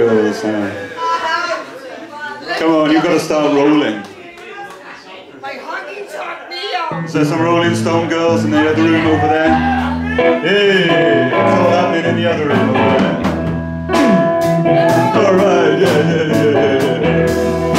Girls, come on, you've got to start rolling. Is there some Rolling Stone girls in the other room over there? Hey, it's all happening in the other room over there. Alright, yeah.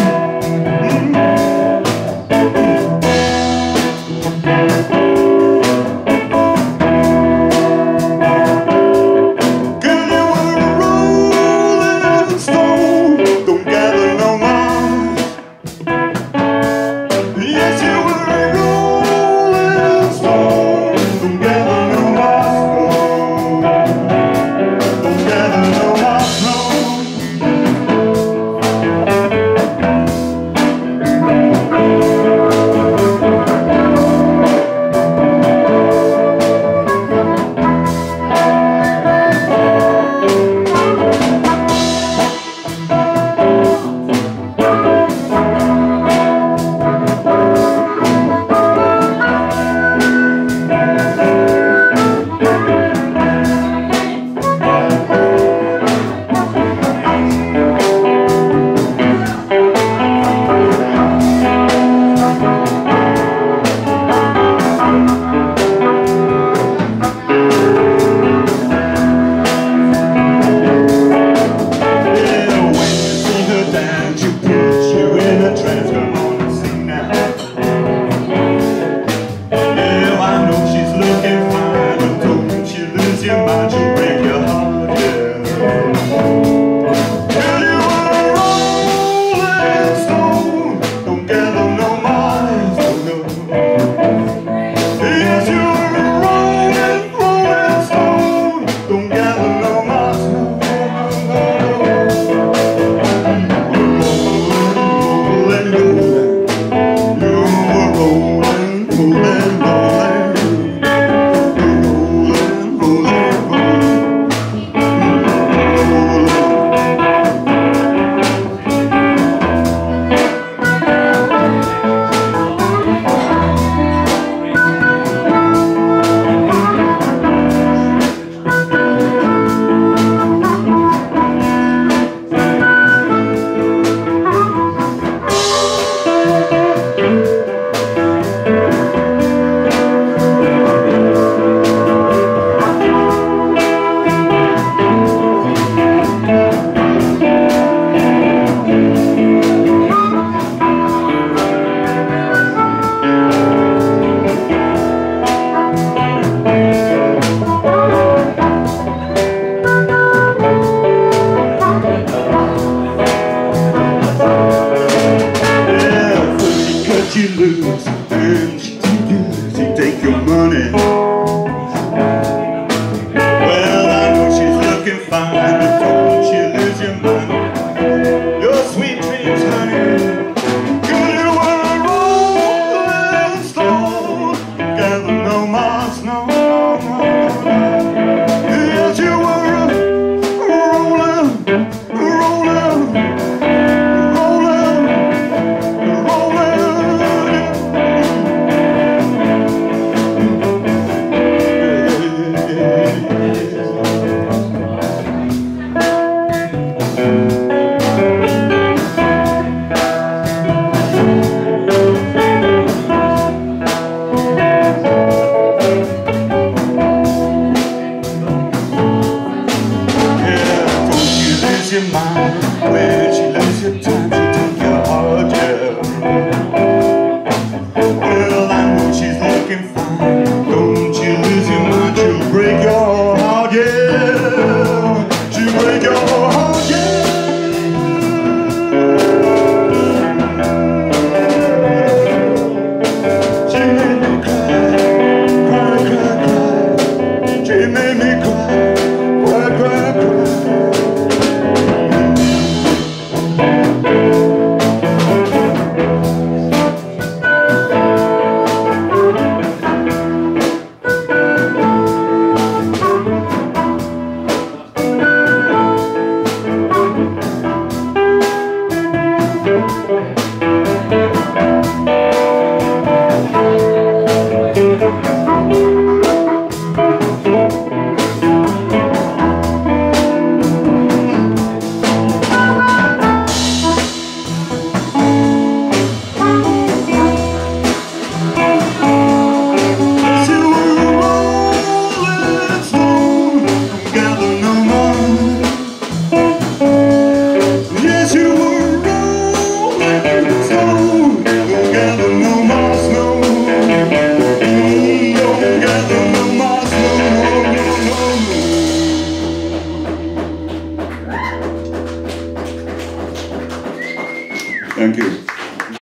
You lose and she take your money. Well, I know she's looking fine, but don't you lose your money, your sweet dreams, honey. 'Cause you were a rolling stone, gather no moss, no. Yes, you were a rolling. Your mind, when she lose your time, she take your heart, yeah. Well, I know she's looking fine. Don't you lose your mind, she'll break your heart, yeah. She'll break your heart, yeah. She made me cry, cry. She made me cry, cry. Thank you.